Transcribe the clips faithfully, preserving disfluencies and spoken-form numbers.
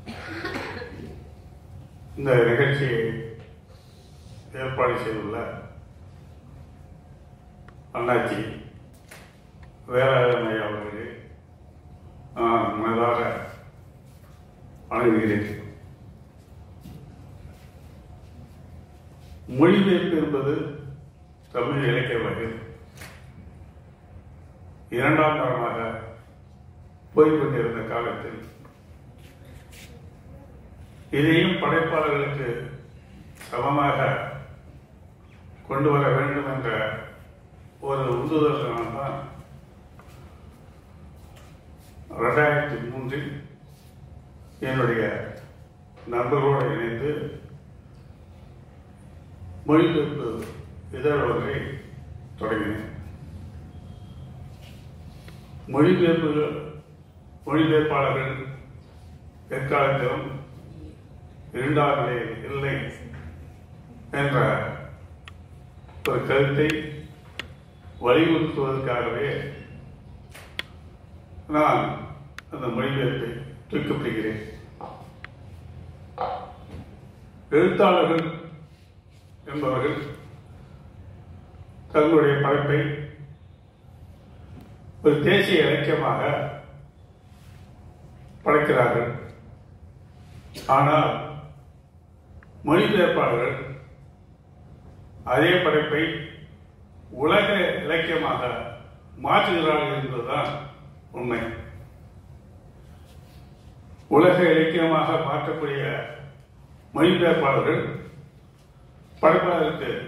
இந்த நிகழ்ச்சியை ஏற்பாடு செய்துள்ள அண்ணாச்சி வேளாண்மை அவர்களே நான் மனதாக வணங்குகிறேன். மொழிபெயர்ப்பு என்பது தமிழ் இலக்கிய வகை இரண்டாம் தரமாக போய்கொண்டிருந்த காலத்தில் இதையும் படைப்பாளர்களுக்கு சமமாக கொண்டு வர வேண்டும் என்ற ஒரு உந்துதல்தான் ரெண்டாயிரத்தி மூன்றில் என்னுடைய நண்பர்களோடு இணைந்து மொழிபெயர்ப்பு இதழ் ஒன்றை தொடங்கினேன். மொழிபெயர்ப்புகள் மொழிபெயர்ப்பாளர்கள் எக்காலத்திலும் இரண்டாம் நிலையில் இல்லை என்ற ஒரு கருத்தை வலியுறுத்துவதற்காகவே நான் அந்த மொழிபெயர்ப்பை தூக்கப்படுகிறேன். எழுத்தாளர்கள் என்பவர்கள் தங்களுடைய படைப்பை ஒரு தேசிய இலக்கியமாக படைக்கிறார்கள். ஆனால் மொழிபெயர்ப்பாளர்கள் அதே படைப்பை உலக இலக்கியமாக மாற்றுகிறார்கள் என்பதுதான் உண்மை. உலக இலக்கியமாக மாற்றக்கூடிய மொழிபெயர்ப்பாளர்கள் படைப்பாளருக்கு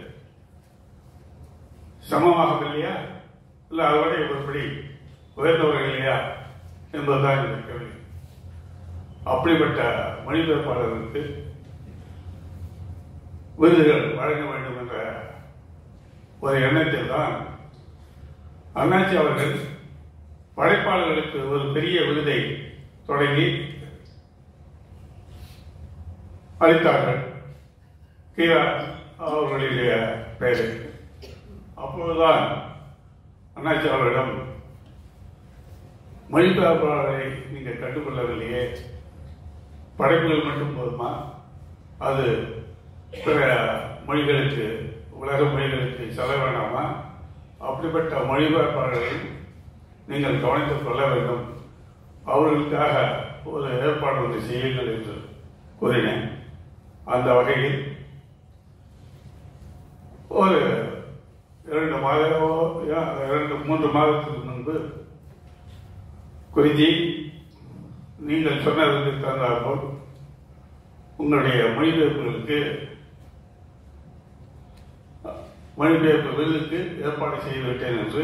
சமமாக இல்லையா, இல்லை அதோட ஒருபடி உயர்ந்தவர்கள் இல்லையா என்பதுதான் இந்த கேள்வி. அப்படிப்பட்ட மொழிபெயர்ப்பாளர்களுக்கு விருதுகள் வழங்க வேண்டும் என்ற ஒரு எண்ணத்தில் தான் அண்ணாச்சி அவர்கள் படைப்பாளர்களுக்கு ஒரு பெரிய விருதை தொடங்கி அளித்தார்கள். கீழா அவர்களுடைய பெயரை. அப்போதுதான் அண்ணாச்சி அவர்களிடம் மொழிபெயர்ப்பாளரை நீங்கள் கண்டுகொள்ளவில்லையே, படைப்புகள் மட்டும் போதுமா, அது பிற மொழிகளுக்கு உலக மொழிகளுக்கு செல்ல வேண்டாமா, அப்படிப்பட்ட மொழிபெயர்ப்பாளர்களை நீங்கள் கவனித்துக் கொள்ள வேண்டும், அவர்களுக்காக ஒரு ஏற்பாடு ஒன்று செய்யுங்கள் என்று கூறினேன். அந்த வகையில் ஒரு இரண்டு மாதமோ இரண்டு மூன்று மாதத்துக்கு முன்பு குறிஞ்சி நீங்கள் சொன்னதற்கு தந்தாற்போல் உங்களுடைய மொழிபெயர்ப்புகளுக்கு மொழிபெயர்ப்பு விருதுக்கு ஏற்பாடு செய்துவிட்டேன் என்று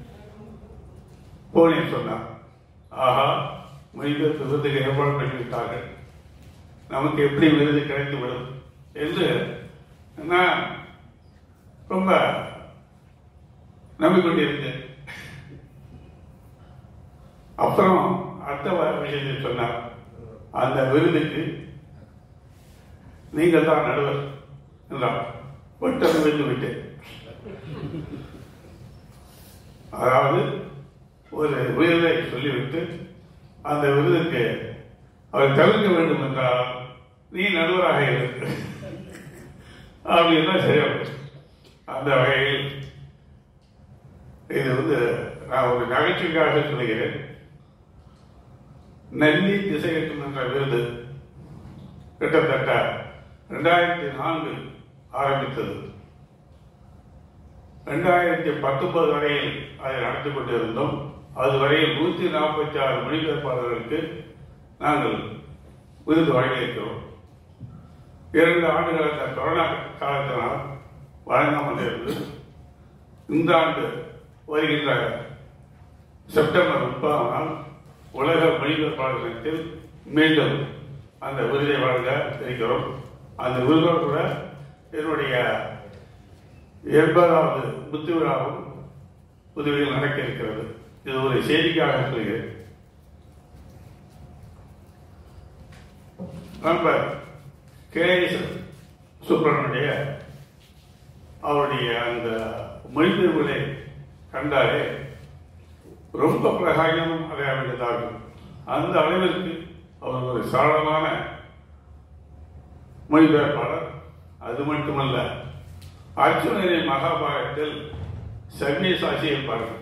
போனில் சொன்னார். ஆஹா, மொழிபெயர்ப்பு விருதுக்கு ஏற்பாடு பண்ணிவிட்டார்கள், நமக்கு எப்படி விருது கிடைத்துவிடும் என்று நான் ரொம்ப நம்பிக்கொண்டிருந்தேன். அப்புறம் அடுத்த விஷயத்தில் சொன்னார், அந்த விருதுக்கு நீங்கள் தான் நடுவர் என்றார். ஒட்டை விழுந்து விட்டேன். அதாவது ஒரு விருதை சொல்லிவிட்டு அந்த விருதுக்கு அவர் தவிர்க்க வேண்டும் என்றால் நீ நடுவராக இருக்கு அப்படின்னா சரியா. அந்த வகையில் இது வந்து நான் ஒரு நகைச்சுவைக்காக சொல்லுகிறேன். நெல்லி திசையட்டும் என்ற விருது கிட்டத்தட்ட ரெண்டாயிரத்தி நான்கு ஆரம்பித்தது. ரெண்டாயிரத்தி பத்தொன்பது வரையில் அதை நடத்தி கொண்டிருந்தோம். அதுவரையில் நூற்றி நாற்பத்தி ஆறு மொழிபெயர்ப்பாளர்களுக்கு நாங்கள் விருது வழங்கியிருக்கிறோம். இரண்டு ஆண்டுகள் கொரோனா காலத்தினால் வழங்காமல் இருந்தது. இந்த ஆண்டு வருகின்ற செப்டம்பர் முப்பதாம் நாள் உலக மொழிபெயர்ப்பாளர் தினத்தில் மீண்டும் அந்த விருதை வழங்க இருக்கிறோம். அந்த விருதோடு கூட என்னுடைய எண்பதாவது புத்து விழாவும் புதுவையில் நடக்க இருக்கிறது. இது ஒரு செய்திக்காக சொல்கிறேன். நண்பர் கே எஸ் சுப்பிரமணிய அவருடைய அந்த மொழிபெயர்ப்புகளை கண்டாலே ரொம்ப பிரகாயம் அடைய வேண்டியதாகும். அந்த அளவிற்கு அவர் ஒரு சரளமான மொழிபெயர்ப்பாளர். அது மட்டுமல்ல, அர்ஜுனரை மகாபாரதத்தில் சவ்ய சாசி என்பார்கள்.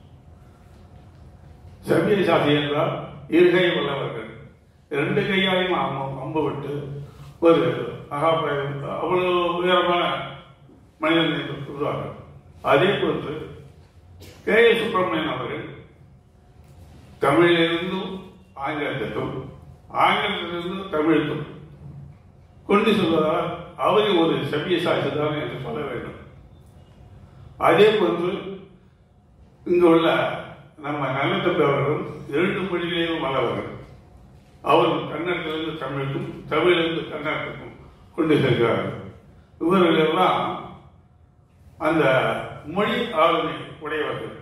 சவ்ய சாசி என்றால் இருகை வல்லவர்கள். இரண்டு கையாலையும் அம்பு விட்டு ஒரு மகாபாரதம் அவ்வளவு உயரமான மனிதனை சொல்வார்கள். அதே போன்று கே எஸ் சுப்பிரமணியன் அவர்கள் தமிழிலிருந்தும் ஆங்கிலத்திற்கும் ஆங்கிலத்திலிருந்து தமிழுக்கும் கொண்டு சொல்வதால் அவரை ஒரு சவ்ய சாசி தான் என்று சொல்ல வேண்டும். அதே போன்று இங்கு உள்ள நம்ம நல்லத்தம்பி அவர்களும் இரண்டு மொழிகளிலும் வல்லவர்கள். அவரும் கன்னடத்திலிருந்து தமிழுக்கும் தமிழிலிருந்து கன்னடத்துக்கும் கொண்டு செல்கிறார்கள். இவர்கள் எல்லாம் அந்த மொழி ஆளுமை உடையவர்கள்.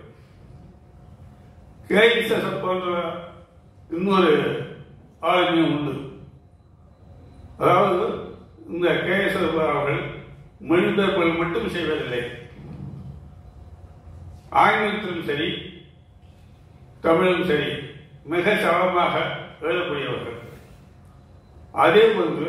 கே எஸ் போன்ற இன்னொரு ஆளுமையும் உண்டு. அதாவது இந்த கே எஸ் அவர்கள் மொழிபெயர்ப்புகள் மட்டும் செய்வதில்லை, ஆங்கிலத்திலும் சரி தமிழும் சரி மிக சரளமாக எழுதக்கூடியவர்கள். அதே போன்று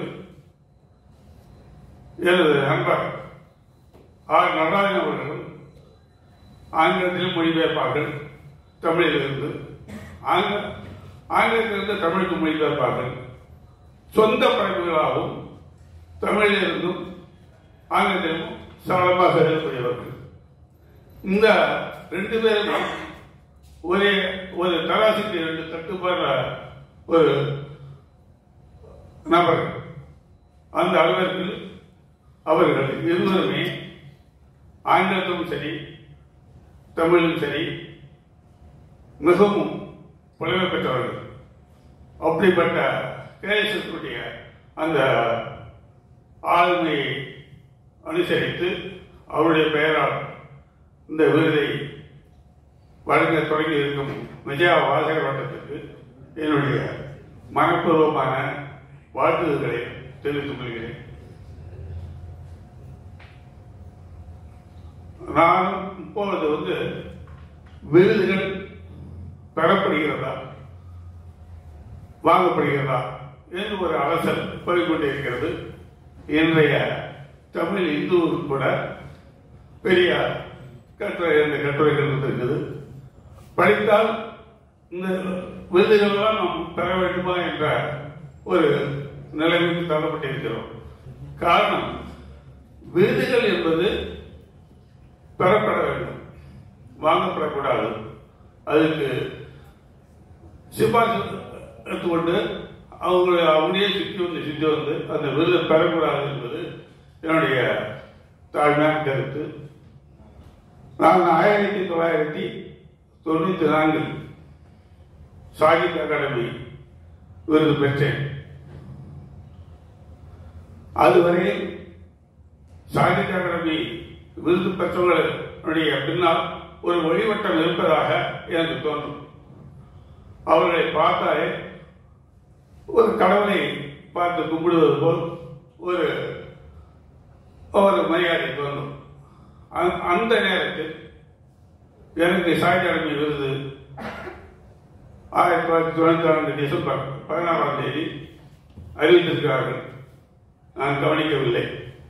எனது நண்பர் ஆர் நடராஜன் அவர்களும் ஆங்கிலத்திலும் மொழிபெயர்ப்பார்கள், தமிழிலிருந்து ஆங்கிலத்திலிருந்து தமிழுக்கு மொழிபெயர்ப்பார்கள். சொந்த படைப்புகளாகவும் தமிழிலிருந்தும் ஆங்கிலத்திலும் சரளமாக எழுதக்கூடியவர்கள். இந்த ரெண்டு பேரும் ஒரே ஒரு தராசிக்கு இரண்டு தட்டுப்பாடுற ஒரு நபர். அந்த அளவிற்கு அவர்கள் இருவருமே ஆங்கிலத்திலும் சரி தமிழும் சரி மிகவும் புலமை பெற்றவர்கள். அப்படிப்பட்ட கேசத்துடைய அந்த ஆளுமையை அனுசரித்து அவருடைய பெயரால் இந்த விருதை வழங்க தொடங்கி இருக்கும் விஜயா வாசகர் வட்டத்திற்கு என்னுடைய மனப்பூர்வமான வாழ்த்துக்களை தெரிவித்துக் கொள்கிறேன். நான் இப்பொழுது வந்து விருதுகள் பெறப்படுகிறதா வாங்கப்படுகிறதா என்று ஒரு அலசல் போய்கொண்டிருக்கிறது. இன்றைய தமிழ் இந்து கூட பெரிய கட்டுரை இந்த கட்டுரைகள் இருக்குது. படித்தால் இந்த விருதுகளெல்லாம் நாம் பெற வேண்டுமா என்ற ஒரு நிலைமைக்கு தள்ளப்பட்டிருக்கிறோம். காரணம், விருதுகள் என்பது பெறப்பட வேண்டும், வாங்கப்படக்கூடாது. அதுக்கு சிபாரிசு எடுத்துக்கொண்டு அவங்களை அவங்களே சுற்றி வந்து சுற்றி வந்து அந்த விருதை பெறக்கூடாது என்பது என்னுடைய தாழ்மையான கருத்து. நான் ஆயிரத்தி தொள்ளாயிரத்தி தொண்ணூத்தி நான்கில் சாகித்ய அகாடமி விருது பெற்றேன். அதுவரையில் சாகித்ய அகாடமி விருது பெற்றவர்களுடைய பின்னால் ஒரு ஒளிவட்டம் இருப்பதாக எனக்கு தோன்றும். அவர்களை பார்த்தாலே ஒரு கடவுளை பார்த்து கும்பிடுவது போல் ஒரு ஒரு மரியாதை தோன்றும். அந்த நேரத்தில் எனக்கு சாகித்ய அகாடமி விருது ஆயிரத்தி தொள்ளாயிரத்தி தொண்ணூத்தி ஆறு டிசம்பர் பதினாறாம் தேதி அறிவித்திருக்கிறார்கள். நான் கவனிக்கவில்லை.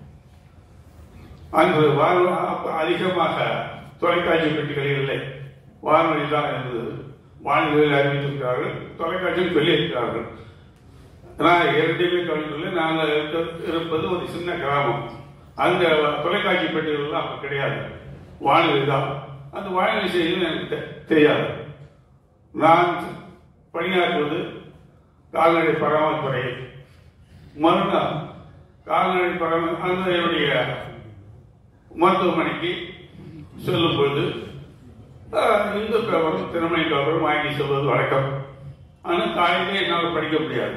அன்று அதிகமாக தொலைக்காட்சி பெட்டிகளில் இல்லை, வானொலி தான் இருந்தது. வானொலியில் அறிவித்திருக்கிறார்கள், தொலைக்காட்சியில் வெளியிருக்கிறார்கள். நான் இரண்டையுமே கவனிக்கவில்லை. நாங்கள் இருப்பது ஒரு சின்ன கிராமம். அந்த தொலைக்காட்சி பெட்டிகள்லாம் அப்ப கிடையாது, வானொலி தான். அந்த வானொலி செய்தியும் எனக்கு தெரியாது. நான் பணியாற்றுவது கால்நடை பராமரிப்புறை. மறுநாள் கால்நடை பராமரி என்னுடைய மருத்துவமனைக்கு செல்லும் பொழுது இந்து பேப்பரும் திறமை பேப்பரும் வாங்கி செல்வது வழக்கம். ஆனால் காலையிலே என்னால் படிக்க முடியாது.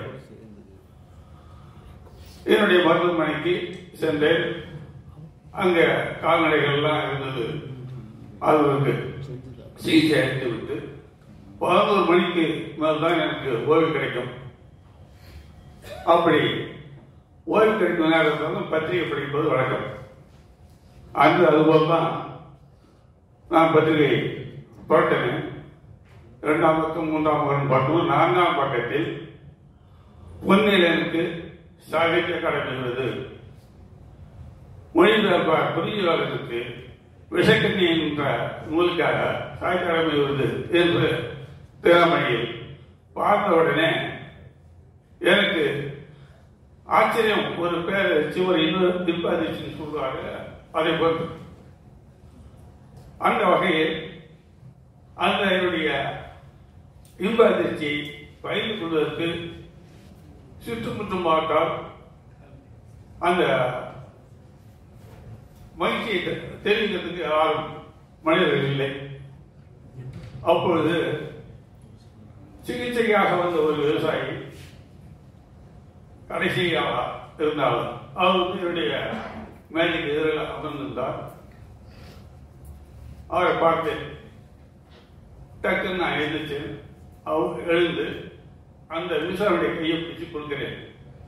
என்னுடைய மருத்துவமனைக்கு சென்றேன். அங்க கால்நடைகள்லாம் இருந்தது. அவர்களுக்கு சிகிச்சை அளித்து விட்டு பதினோரு மணிக்கு மேல்தான் எனக்கு ஓய்வு கிடைக்கும். அப்படி ஓய்வு கிடைக்கும் நேரத்தில் பத்திரிகை படிப்பது வழக்கம். அன்று அதுபோல் தான் நான் பத்திரிகை புரட்டினேன். இரண்டாம் பக்கம் மூன்றாம் பக்கம் பார்த்தோம். நான்காம் பக்கத்தில் பொன்னிலனுக்கு சாகித்ய அகாடமி விருது, மொழிபெயர்ப்பாளர் புரியாளருக்கு விஷக்கண்ணி என்ற நூலுக்காக சாகித்ய அகாடமி விருது என்று திறமையில் பார்த்தவுடனே எனக்கு ஆச்சரியம். ஒரு பேர் சிவர் இன்னொரு திப்பாதிச்சின்னு சொல்லுவாங்க, அதை பொறுத்து அந்த வகையில் அந்த என்னுடைய இன்ப அதிர்ச்சி பயிர்ந்து கொள்வதற்கு சுற்றுமுற்றும் பார்த்தால் அந்த மகிழ்ச்சியை தெரிவிக்கிறதுக்கு யாரும் மனிதர்கள் இல்லை. அப்பொழுது சிகிச்சைக்காக வந்த ஒரு விவசாயி கடைசியாக இருந்தாலும் அவர் என்னுடைய மேஜைக்கு எதிரில் அமர்ந்திருந்தார். அவரை பார்த்து டக்குன்னு நான் எழுந்துச்சு. அவர் எழுந்து அந்த விவசாயியுடைய கையை பிடிச்சு கொடுக்கிறேன்.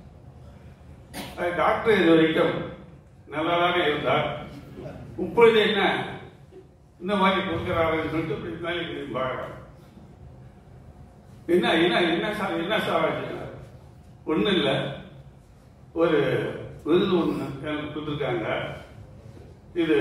டாக்டர் இது வரைக்கும் நல்லாதானே இருந்தார், இப்பொழுது என்ன இந்த மாதிரி கொடுக்கிறாருன்னு சொல்லிட்டு இப்படி மேலே பார்க்கிறார். என்ன என்ன என்ன சார் என்ன சார் ஒன்றும் இல்லை, ஒரு விருது ஒன்று எனக்கு கொடுத்துருக்காங்க, இது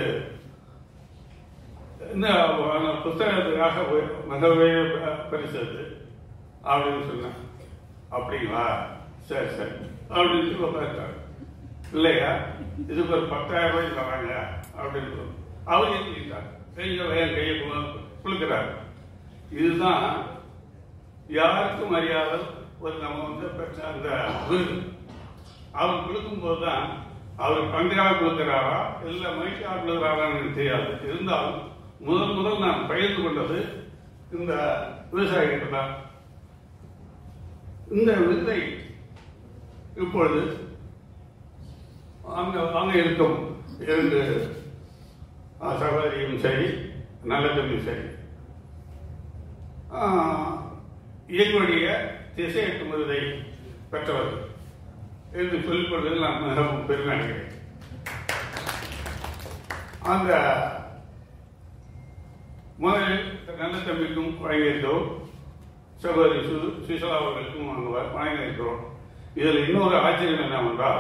இந்த புத்தகத்துக்காக மிகவே பரிசு அப்படின்னு சொன்னேன். அப்படிங்களா, சரி சரி அப்படின்னு சொல்லி உட்காந்துட்டாரு. இல்லையா, இதுக்கு ஒரு பத்தாயிரம் ரூபாய் தராங்க அப்படின்னு அவர் எழுதிட்டார். என் கையை குளிக்கிறார். இதுதான் யாருக்கும் அறியாத ஒரு நம்ம வந்து பெற்ற அந்த விருது. அவர் கொடுக்கும் போதுதான் அவர் பந்தையாக கொடுக்கிறாரா இல்லை மகிழ்ச்சியாக கொடுக்கிறாரான்னு தெரியாது. இருந்தாலும் முதல் முதல் நான் பகிர்ந்து கொண்டது இந்த விவசாயிகிட்ட தான். இந்த விருதை இப்பொழுது அங்க அங்க இருக்கும் இரண்டு சகோதரியும் சரி நல்ல தம்பியும் சரி எங்களுடைய திசை எட்டும் விருதை பெற்றவர்கள் என்று சொல்லிக் கொள்வதில் நான் மிகவும் பெருமை அடைகிறேன். அந்த முதலில் நல்ல தம்பிக்கும் வழங்கியிருக்கிறோம், சகோதரி சு சுஷலா அவர்களுக்கும் நாங்கள் வழங்கியிருக்கிறோம். இதில் இன்னொரு ஆச்சரியம் என்னவென்றால்,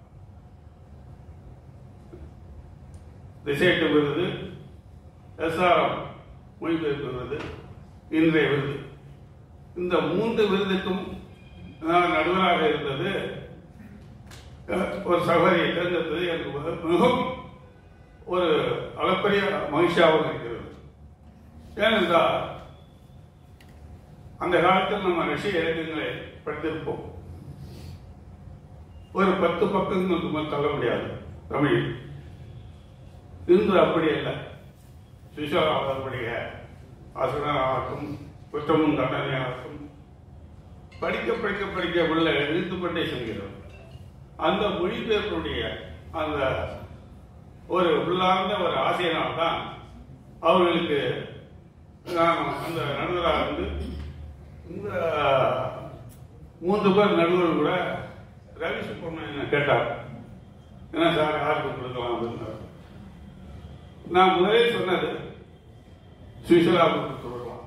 திசையட்டு விருது, எஸ்ஆர்எம் மொழிபெயர்ப்பு விருது, இன்றைய விருது, இந்த மூன்று விருதுக்கும் நான் நடுவராக இருந்தது ஒரு சகோதரியை தேர்ந்தெடுத்தது எனக்கு மிகவும் ஒரு அளப்பரிய மகிழ்ச்சியாகவும் இருக்கிறது. ஏனென்றால் அந்த காலத்தில் நம்ம ரஷ்ய இலக்கியங்களை படித்திருப்போம். ஒரு பத்து பக்கங்களுக்கு மேல் தள்ள முடியாது தமிழில். இன்று அப்படி இல்லை. சுஷாவுடைய ஆசிரியராகட்டும் குற்றமும் தண்டனையாகட்டும் படிக்க படிக்க படிக்க உள்ள எழுத்துப்பட்டே செல்கிறது. அந்த மொழிபெயர்ப்புடைய அந்த ஒரு உள்ளார்ந்த ஒரு ஆசையினால்தான் அவர்களுக்கு நான் அந்த நடுவராக இருந்து இந்த மூன்று பேர் நடுவர் கூட ரவி சுப்பிரமணியன் கேட்டார், என்ன சார் யாருக்கு கொடுக்கலாம் அப்படின்னார். நான் முதலே சொன்னது சுவிட்சர்லாந்து கொடுத்துடலாம்,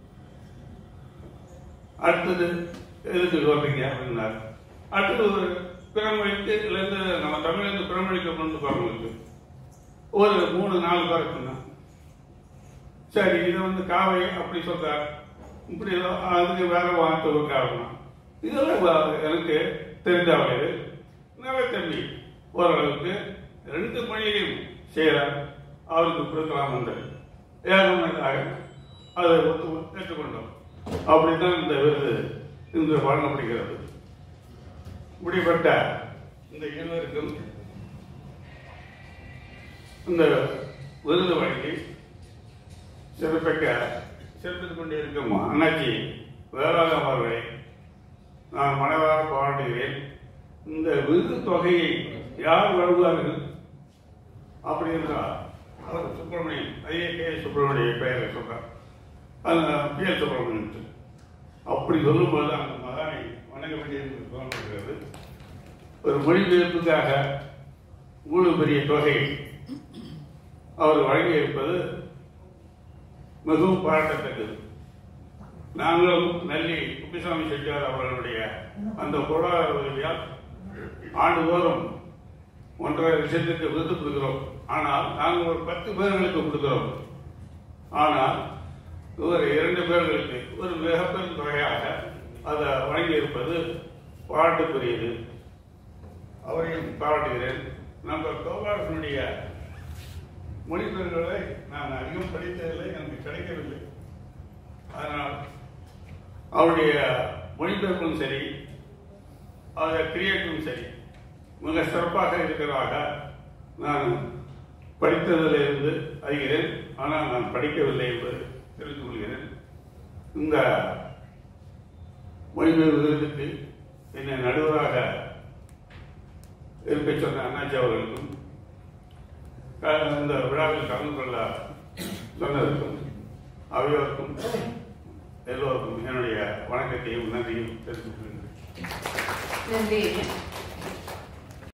அடுத்தது எதுக்கு சொல்றீங்க அப்படின்னார். அடுத்தது ஒரு பிறமொழிக்கு இருந்து நம்ம தமிழ்லேருந்து பிறமொழிக்கு கொண்டு போறவங்களுக்கு ஒரு மூணு நாலு பேர் இருக்குங்க. சரி, இதை வந்து காவை அப்படி சொல்றார், இப்படி அதுக்கு வேற வார்த்தை ஒரு காரணம். இதெல்லாம் எனக்கு தெரிந்தவர்கள் நல்ல தம்பி ஓரளவுக்கு ரெண்டு மொழியையும் செய்கிறார், அவருக்கு கொடுக்கலாம் என்று ஏகமாக அதை ஏற்றுக்கொண்டோம். அப்படித்தான் இந்த விருது இன்று வழங்கப்படுகிறது. இப்படிப்பட்ட இந்த இருவருக்கும் இந்த விருது வழங்கி சிறப்பிக்க சிறப்பித்துக் கொண்டே இருக்கும் அண்ணாச்சி வேளாண் அவர்களை நான் மனதார பாராட்டுகிறேன். இந்த விருது தொகையை யார் வழங்குவார்கள் அப்படி என்றால் அவர் சுப்பிரமணியன், ஐஏ கே சுப்பிரமணிய பெயரை சொல்றார், அந்த பி எஸ் சுப்பிரமணியன். அப்படி சொல்லும்போது அந்த மகானை வணங்க வேண்டியது தோன்றுகிறது. ஒரு மொழிபெயர்ப்புக்காக இவ்வளவு பெரிய தொகை அவர் வழங்கியிருப்பது மிகவும் பாராட்டத்தக்கது. நாங்களும் நல்லி குப்பிசாமி செட்டியார் அவர்களுடைய அந்த பொருளாதார உதவியால் ஆண்டுதோறும் ஒன்றரை லட்சத்துக்கு விருது கொடுக்கிறோம். ஆனால் நாங்கள் ஒரு பத்து பேர்களுக்கு கொடுக்கிறோம். ஆனால் ஒரு இரண்டு பேர்களுக்கு ஒரு மிகப்பெரும் தொகையாக அதை வழங்கியிருப்பது பாராட்டுக்குரியது. அவரையும் பாராட்டுகிறேன். நம்ம கோபாலனுடைய மொழிபெயர்களை நான் அதிகம் படித்ததில்லை, எனக்கு கிடைக்கவில்லை. அதனால் அவருடைய மொழிபெயர்ப்பும் சரி, அதை கிரியேட்டும் சரி மிக சிறப்பாக இருக்கிறதாக நான் படித்ததிலிருந்து அறிகிறேன். ஆனால் நான் படிக்கவில்லை என்பது தெரிந்து கொள்கிறேன். இந்த மொழிபெயர்ப்பு விருதுக்கு என்னை நடுவராக இருக்க சொன்ன அண்ணாச்சி அவர்களுக்கும் இந்த விழாவில் கலந்து கொள்ள சொன்னதற்கும் அவையோருக்கும் எல்லோருக்கும் என்னுடைய வணக்கத்தையும் நன்றியும் தெரிவித்துக் கொள்கிறேன். நன்றி.